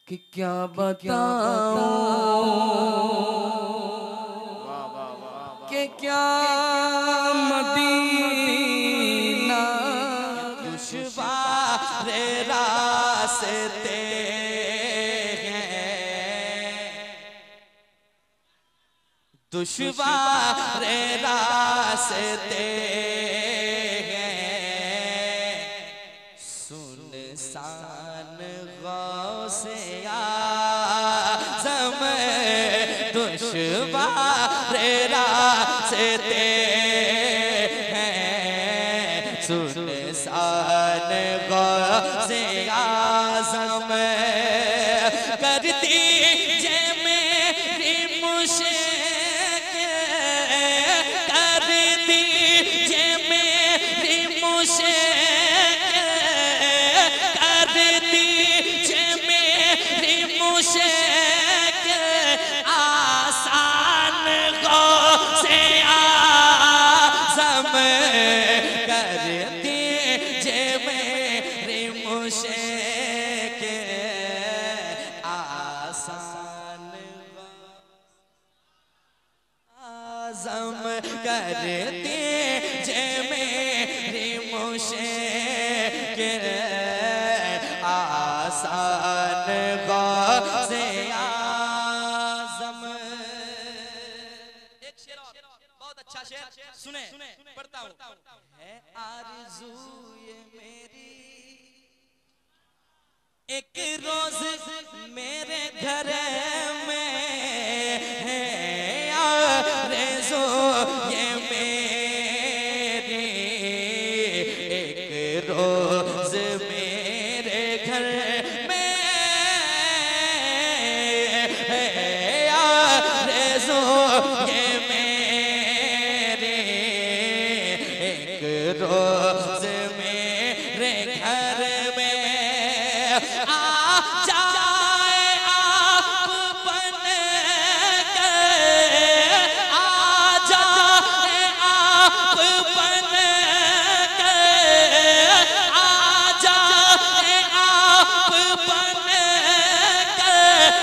कि क्या बताऊं कि क्या मदीना दुश्वार रास्ते दुश्वार रास्ते सुनसान गौसे आज़म दुश्वार रास्ते सुनसान गौसे आज़म कर दीजिए मेरी कर दीजिए मेरी कर दीजिए मेरी आसान गौसे आज़म कर दीजिए मेरी आसान आज़म कर दीजिए मेरी आसान गौसे आज़म। एक शेर और बहुत अच्छा शेर सुने पढ़ता हूँ। है आरज़ू ये मेरी एक रोज मेरे घर में है आरज़ू ये मेरी एक रोज मेरे घर में है आरज़ू ये मेरी एक रोज मेरे घर में आ जाए आप बन के आ जाए आप बन के आ जाए आप बन के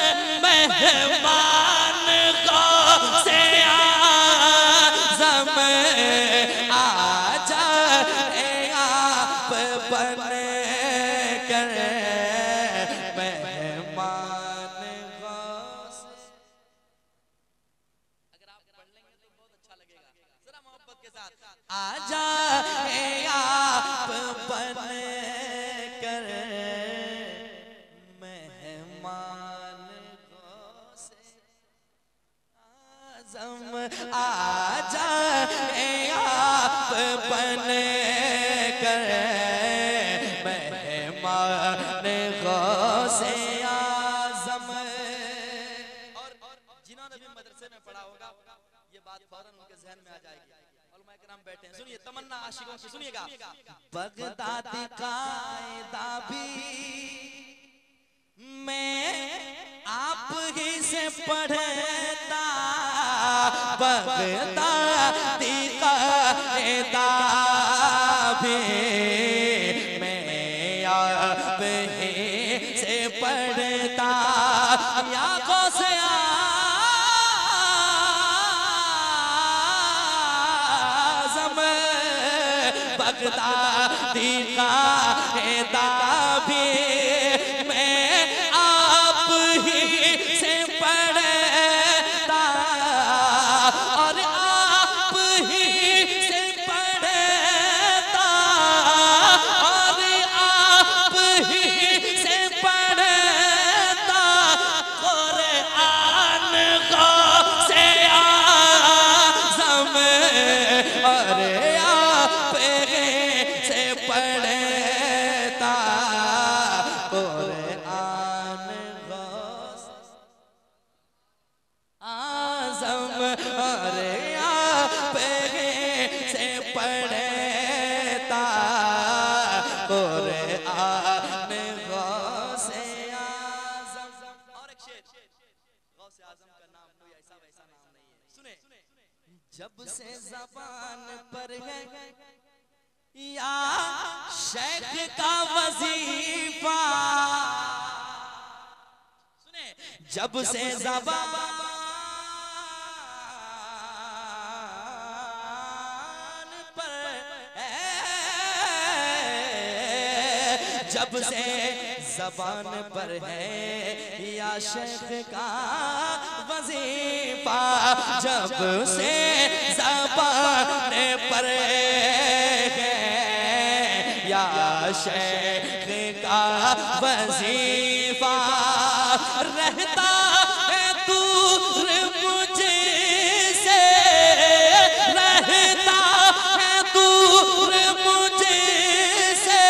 मेहमान गौसे आज़म आ जाए आप बन कर मेहमान गौसे। अगर आप पढ़ लेंगे तो बहुत अच्छा लगेगा, जरा मोहब्बत के साथ आ जाए आप बन कर मेहमान गौसे आज़म आ जाए आप बन कर मेहमान गौसे आज़म। और जिन्होंने भी मदरसे में पढ़ा होगा ये बात फौरन उनके ज़हन में आ जाएगी। उलमा किराम बैठे हैं, सुनिए तमन्ना आशिकों की सुनिएगा। बगदादी कायदा भी मैं आप ही से पढ़ता बगदादी कायदा भी मैं आप ही से पढ़ता या गौसे आज़म बगदादी कायदा भी मैं आप ही से पढ़ता और आप ही से पढ़ता और आप ही से पढ़ता कुरान गौसे आज़म और आप ही से पढ़ता कुरान गौसे आज़म और आप ही से पढ़ता कुरान गौसे आज़म। और एक शेर, गौसे आज़म का नाम कोई ऐसा वैसा नाम नहीं है, सुने। जब से ज़बान पर है या शेख का वजीफा जब से ज़बान पर जब से ज़बान पर है या शेख का वजीफा, जब से ज़बान पर है या शेख का वजीफा, रहता है दूर मुझसे, रहता है दूर मुझसे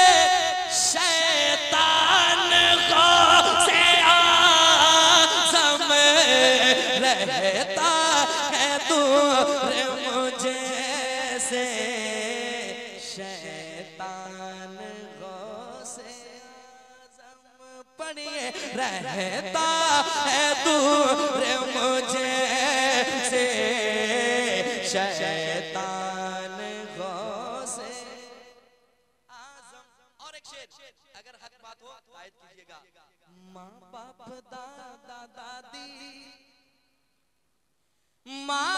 शैतान गौसे आज़म, रहता है दूर मुझसे शैतान गौसे आज़म। पढ़िए, रहता है दूर मुझे से शैतान गौसे आज़म। और एक शेर, अगर हक बात हो आयत कीजिएगा। माँ बाप दादा दादी, माँ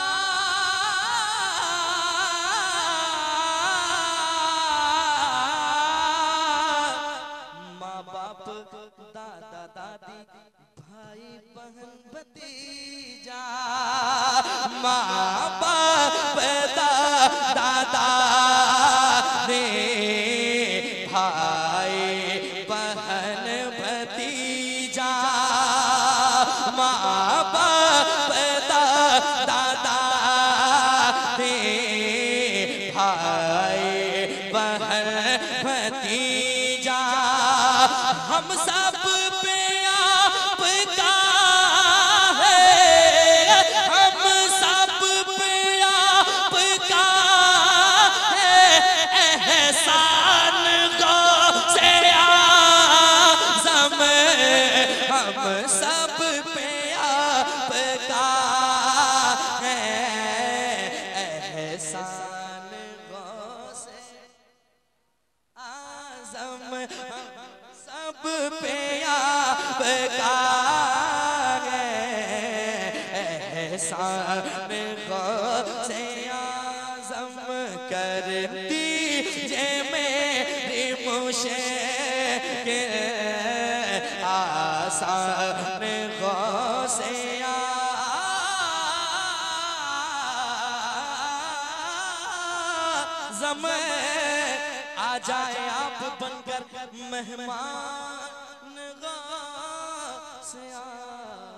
बाप दादा दादी भाई बहन भतीजा, माँ बाप दादा दादी भाई बहन भतीजा, माँ बाप दादा दादी भाई बहन भतीजा, हम सब पे आपका है, हम सब पे आपका है एहसान गौसे आज़म, हम सब पे आपका है एहसान गौसे आज़म, सब पे आपका है एहसान गौसे आज़म। कर दीजिए मेरी मुश्किल आसान गौसे आज़म। आ जाए आप बनकर मेहमान गौसे आज़म।